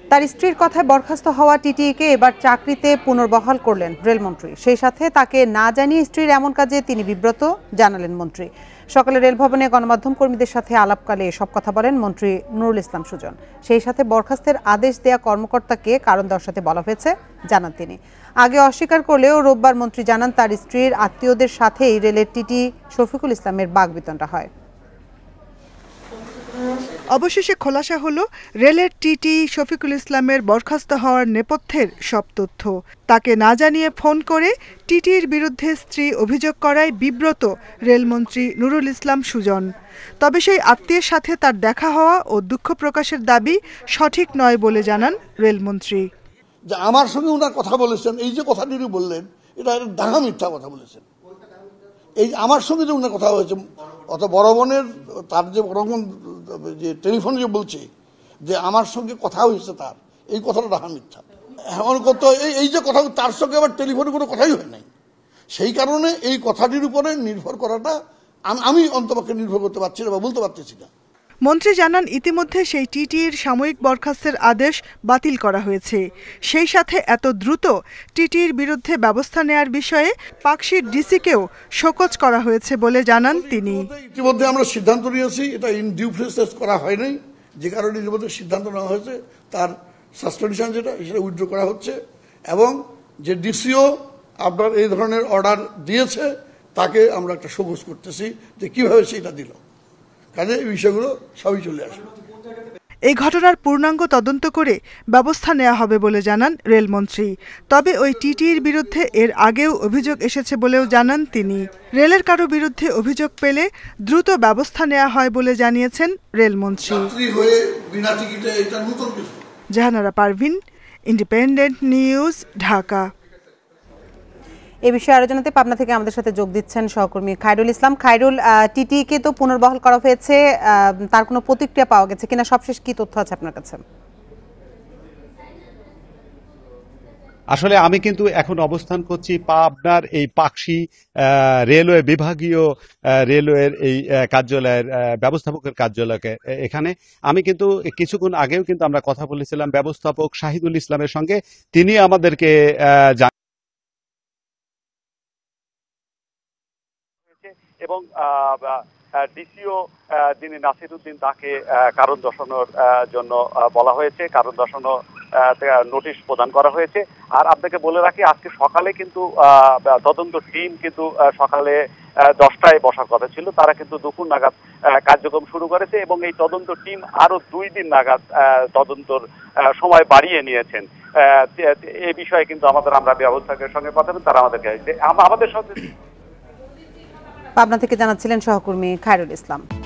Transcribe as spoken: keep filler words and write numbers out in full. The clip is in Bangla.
তার স্ত্রীর কথায় বরখাস্ত হওয়া টিটিইকে এবার চাকরিতে পুনর্বহাল করলেন রেলমন্ত্রী। সেই সাথে তাকে না জানিয়ে স্ত্রীর এমন কাজে তিনি বিব্রত জানালেন মন্ত্রী। সকালে রেলভবনে গণমাধ্যম কর্মীদের সাথে আলাপকালে এসব কথা বলেন মন্ত্রী নুরুল ইসলাম সুজন। সেই সাথে বরখাস্তের আদেশ দেয়া কর্মকর্তাকে কারণ দর্শাতে বলা হয়েছে জানান তিনি। আগে অস্বীকার করলেও রোববার মন্ত্রী জানান তার স্ত্রীর আত্মীয়দের সাথেই রেলের টিটি শফিকুল ইসলামের বাগবিতণ্ডা হয়। অবশেষে খোলাসা হলো রেলের টিটি শফিকুল ইসলামের বরখাস্ত হওয়ার নেপথ্যের সব তথ্য। তাকে না জানিয়ে ফোন করে টিটির বিরুদ্ধে স্ত্রী অভিযোগ করায় বিব্রত রেলমন্ত্রী নুরুল ইসলাম সুজন। তবে সেই আত্মীয়ের সাথে তার দেখা হওয়া ও দুঃখ প্রকাশের দাবি সঠিক নয় বলে জানান রেলমন্ত্রী। যে আমার সঙ্গে ওনার কথা বলেছেন, এই যে কথাটি বললেন এটা ডাহা মিথ্যা কথা বলেছেন। এই আমার সঙ্গে যে ওনার কথা হয়েছে, অত বড় বোনের তার যে রকম যে টেলিফোনে যে বলছে যে আমার সঙ্গে কথা হয়েছে, তার এই কথাটা ডাহা মিথ্যা। এমন কত এই যে কথা, তার সঙ্গে আবার টেলিফোনে কোনো কথাই হয় নাই। সেই কারণে এই কথাটির উপরে নির্ভর করাটা আমি অন্তপক্ষে নির্ভর করতে পারছি না বা বলতে পারতেছি না। মন্ত্রী জানান ইতিমধ্যে সেই টিটির সাময়িক বরখাস্তের আদেশ বাতিল করা হয়েছে। সেই সাথে এত দ্রুত টিটির বিরুদ্ধে ব্যবস্থা নেয়ার বিষয়ে পাকশির ডিসিকেও শোকজ করা হয়েছে বলে জানান তিনি। ইতিমধ্যে আমরা সিদ্ধান্ত নিয়েছি, এটা ইন ডিউ প্রসেস করা হয় নাই, যে কারণে ইতিমধ্যে সিদ্ধান্ত নেওয়া হয়েছে তার সাসপেনশন যেটা সেটা উইথড্র করা হচ্ছে, এবং যে ডিসিও আপনার এই ধরনের অর্ডার দিয়েছে তাকে আমরা একটা শোকজ করতেছি যে কিভাবে সেটা দিল, কাজে এই বিষয়গুলো সবই চলে আসবে। এই ঘটনার পূর্ণাঙ্গ তদন্ত করে ব্যবস্থা নেওয়া হবে বলে জানান রেলমন্ত্রী। তবে ওই টিটির বিরুদ্ধে এর আগেও অভিযোগ এসেছে বলেও জানান তিনি। রেলের কারো বিরুদ্ধে অভিযোগ পেলে দ্রুত ব্যবস্থা নেওয়া হয় বলে জানিয়েছেন রেলমন্ত্রী। Jahanara Parvin, independent news, Dhaka. এ বিষয়ে আলোচনাতে পাবনা থেকে আমাদের সাথে যোগ দিচ্ছেন সহকর্মী খায়রুল ইসলাম। খায়রুল, টিটিকে তো পুনর্বহাল করা হয়েছে, তার কোনো প্রতিক্রিয়া পাওয়া গেছে কিনা, সবশেষ কি তথ্য আছে আপনার কাছে? আসলে আমি কিন্তু এখন অবস্থান করছি পাবনার এই পাকশি রেলওয়ে বিভাগীয় রেলওয়ের এই কার্যালয়ের ব্যবস্থাপকের কার্যালয়কে। এখানে আমি কিন্তু কিছুক্ষণ আগেও কিন্তু আমরা কথা বলেছিলাম ব্যবস্থাপক শাহিদুল ইসলামের সঙ্গে। তিনি আমাদেরকে এবং ডিসিও যিনি নাসিরউদ্দিন তাকে কারণ দর্শানোর জন্য বলা হয়েছে, কারণ দর্শানো নোটিশ প্রদান করা হয়েছে। আর আপনাকে বলে রাখি আজকে সকালে কিন্তু তদন্ত টিম কিন্তু সকালে দশটায় বসার কথা ছিল, তারা কিন্তু দুপুর নাগাদ কার্যক্রম শুরু করেছে এবং এই তদন্ত টিম আরো দুই দিন নাগাদ তদন্তর সময় বাড়িয়ে নিয়েছেন। এই বিষয়ে কিন্তু আমাদের আমরা ব্যবস্থাপকের সঙ্গে কথা বলি, তারা আমাদেরকে আমাদের সাথে পাবনা থেকে জানাচ্ছিলেন সহকর্মী খায়রুল ইসলাম।